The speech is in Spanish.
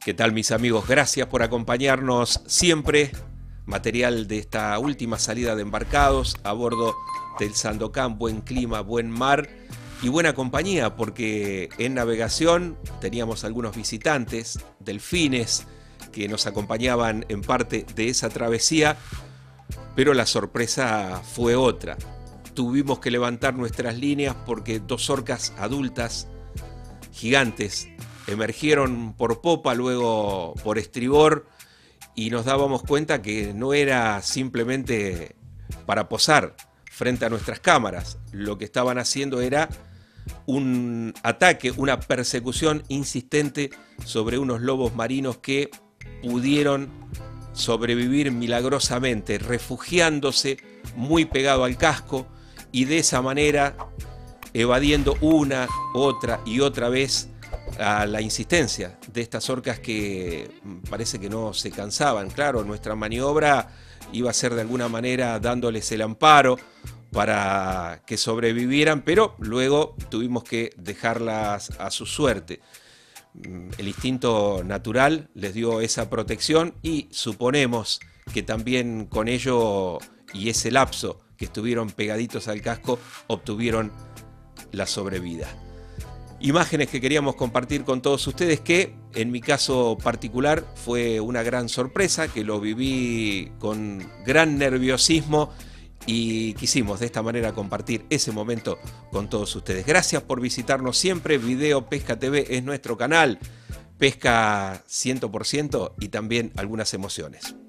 ¿Qué tal, mis amigos? Gracias por acompañarnos siempre. Material de esta última salida de embarcados a bordo del Sandokan. Buen clima, buen mar y buena compañía, porque en navegación teníamos algunos visitantes, delfines, que nos acompañaban en parte de esa travesía, pero la sorpresa fue otra. Tuvimos que levantar nuestras líneas porque dos orcas adultas, gigantes, emergieron por popa, luego por estribor, y nos dábamos cuenta que no era simplemente para posar frente a nuestras cámaras. Lo que estaban haciendo era un ataque, una persecución insistente sobre unos lobos marinos que pudieron sobrevivir milagrosamente, refugiándose muy pegado al casco y de esa manera evadiendo una, otra y otra vez a la insistencia de estas orcas que parece que no se cansaban. Claro, nuestra maniobra iba a ser de alguna manera dándoles el amparo para que sobrevivieran, pero luego tuvimos que dejarlas a su suerte. El instinto natural les dio esa protección y suponemos que también con ello y ese lapso que estuvieron pegaditos al casco obtuvieron la sobrevida. Imágenes que queríamos compartir con todos ustedes, que en mi caso particular fue una gran sorpresa, que lo viví con gran nerviosismo y quisimos de esta manera compartir ese momento con todos ustedes. Gracias por visitarnos siempre. Video Pesca TV es nuestro canal. Pesca 100% y también algunas emociones.